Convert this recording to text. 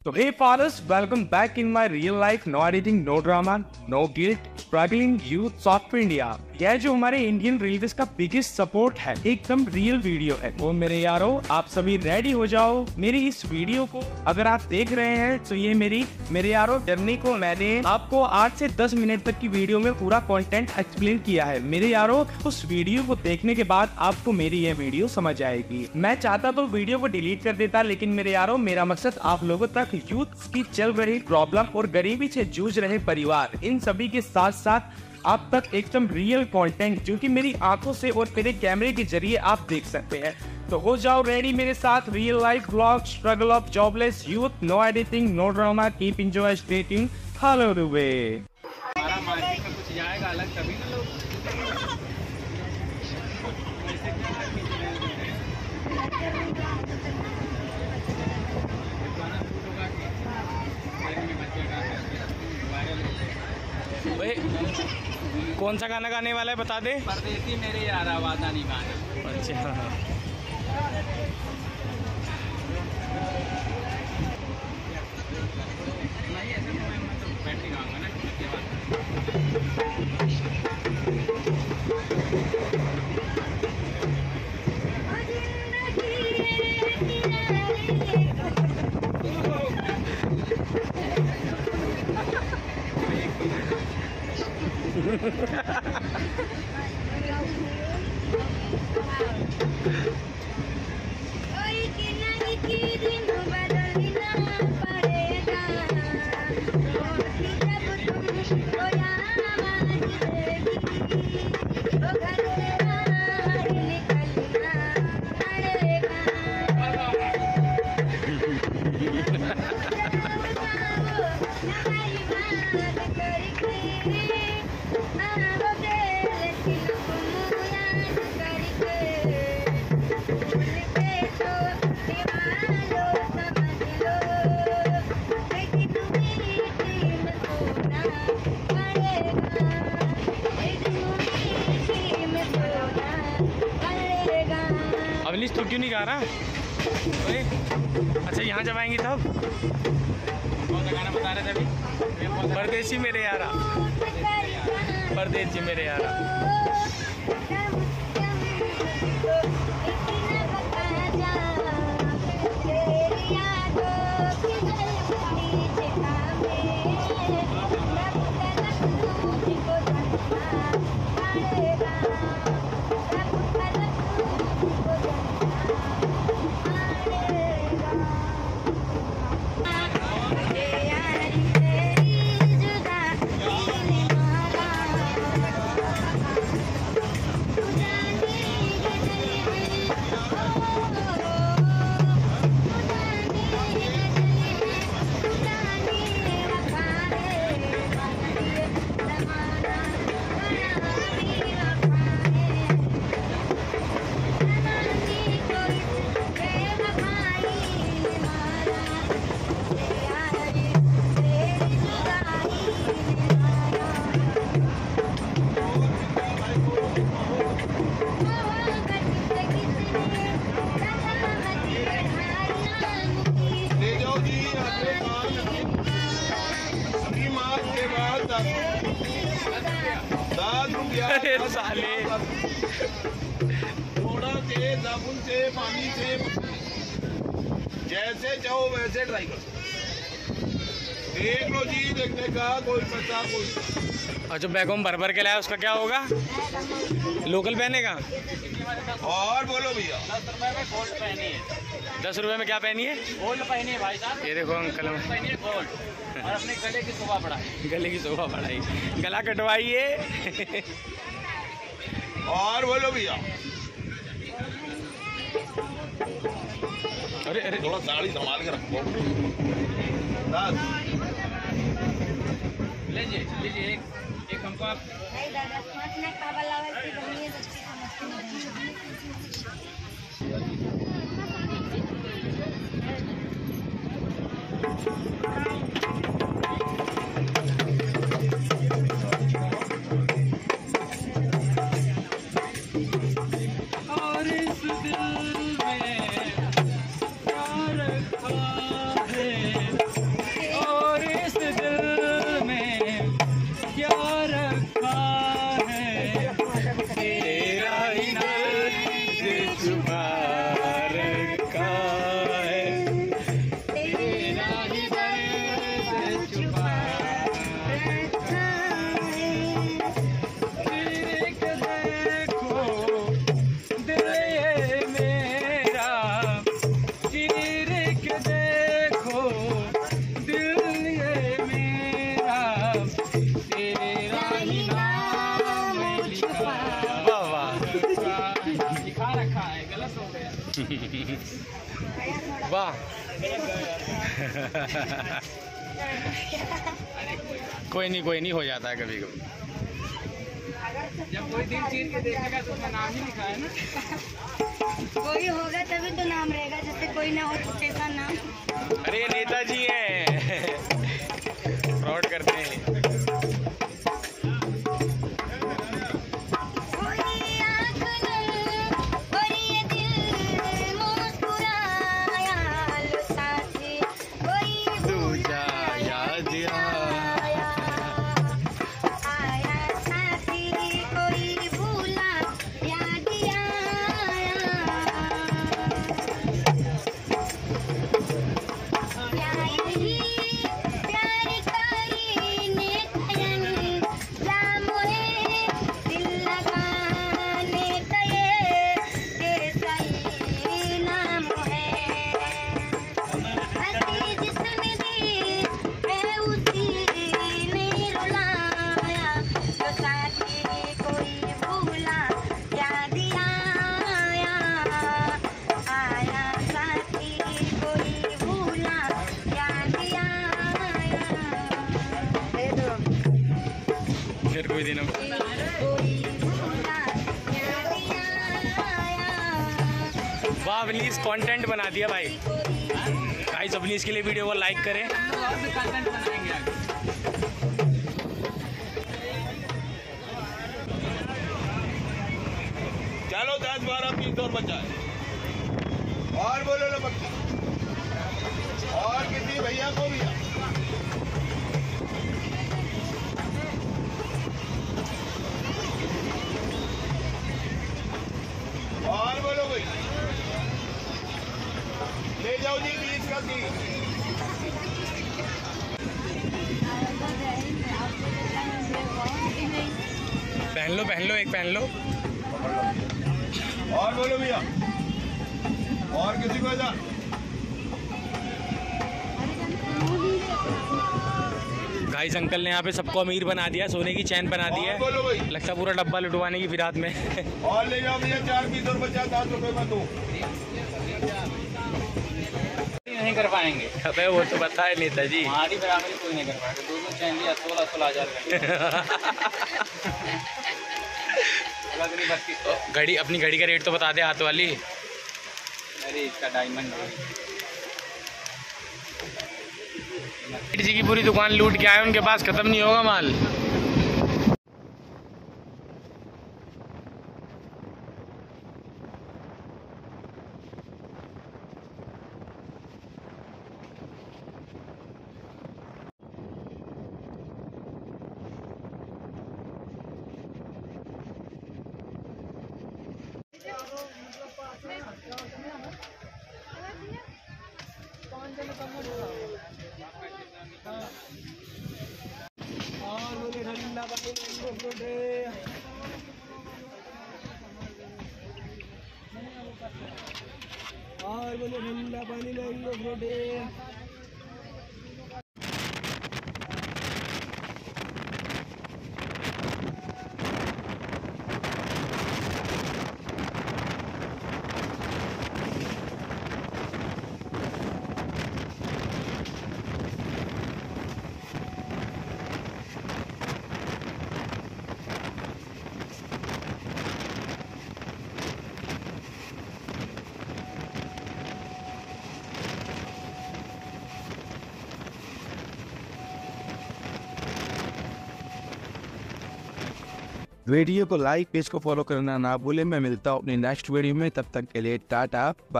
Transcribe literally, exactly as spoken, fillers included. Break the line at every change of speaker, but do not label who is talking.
So hey fathers, welcome back in my real life, no editing, no drama, no guilt, struggling youth software India. यह जो हमारे Indian railways का biggest support है, एकदम real video है। वो मेरे यारो, आप सभी रेडी हो जाओ मेरी इस वीडियो को। अगर आप देख रहे हैं तो ये मेरी मेरे यारो जर्नी को मैंने आपको आठ से दस मिनट तक की वीडियो में पूरा कंटेंट एक्सप्लेन किया है। मेरे यारो, उस वीडियो को देखने के बाद आपको मेरी ये वीडियो समझ आएगी। मैं चाहता तो वीडियो को डिलीट कर देता, लेकिन मेरे यारो मेरा मकसद आप लोगों तक यूथ की चल रही प्रॉब्लम और गरीबी से जूझ रहे परिवार, इन सभी के साथ साथ आप तक एकदम रियल कंटेंट जो कि मेरी आंखों से और मेरे कैमरे के जरिए आप देख सकते हैं। तो हो जाओ रेडी मेरे साथ, real life vlog, struggle of jobless youth, no editing, no drama, keep enjoy, stay tuned, hello the way.
हमारा मार्केट में कुछ जाएगा अलग तभी ना लोग
कौन सा गाना गाने वाला है बता दे।
परदेसी मेरे यार वादा नहीं गाना।
अच्छा अवनीश, तू क्यों नहीं गा रहा? अच्छा यहाँ जब आएंगे तब
कौन सा गाना बता रहे थे अभी?
परदेसी मेरे यारा, परदेसी मेरे यारा। अरे साले,
थोड़ा से साबुन से पानी से जैसे चाहो वैसे ट्राई करो। देख लो जी, देखने का कोई पैसा कोई।
और जो बैगों भर भर के लाया उसका क्या होगा? लोकल पहनेगा।
और बोलो भैया,
दस रुपए में गोल्ड पहनी है।
दस रुपए में क्या पहनी है?
गोल्ड पहनी है भाई साहब।
ये देखो अंकल,
पहनी है गोल्ड और अपने गले की शोभा बढ़ाई।
गले की शोभा बढ़ाई, गला कटवाइए।
और बोलो भैया,
अरे अरे
थोड़ा साड़ी संभाल के रखो। दस
लीजिए लीजिए, एक एक हमको आप
होगा। कोई नहीं कोई नहीं, हो जाता है कभी कभी।
जब कोई दिल चीर के देखेगा तो उसका नाम ही लिखा है ना।
कोई होगा तभी तो नाम रहेगा, जैसे कोई ना हो तो कैसा नाम।
अरे नेताजी हैं, फ्रॉड करते हैं। फिर कोई दिन वाह अवनीश कंटेंट बना दिया भाई। गाइस अवनीश के लिए वीडियो को लाइक करें।
कंटेंट बनाएंगे आगे।
चलो दस बारह पीस और बचा है। और बोलो ना बच्चा, और किसी भैया को भी और बोलो भाई, ले जाओ जी बीस का तीस।
पहन लो पहन लो, एक पहन लो।
और बोलो भैया, और किसी को जा।
गाइस अंकल ने यहाँ पे सबको अमीर बना दिया, सोने की चैन बना दी है।
बोलो भाई,
लगता पूरा डब्बा लुटवाने की फिराद में।
और ले जाओ भैया चार पीस और बचा दस रुपए में दो।
नहीं कर पाएंगे।
अबे वो तो पता है नेताजी,
हमारी बराबरी कोई नहीं कर पाएगा। दो दो चैन लिया सोलह सोलह हजार का।
घड़ी, अपनी घड़ी का रेट तो बता दे हाथ वाली।
अरे इसका डायमंड
जी की पूरी दुकान लूट के आए, उनके पास खत्म नहीं होगा माल।
और बोले ठंडा पानी और बोले ठंडा पानी मैंगो फ्रूटे।
वीडियो को लाइक, पेज को फॉलो करना ना भूलें। मैं मिलता हूँ अपनी नेक्स्ट वीडियो में, तब तक के लिए टाटा।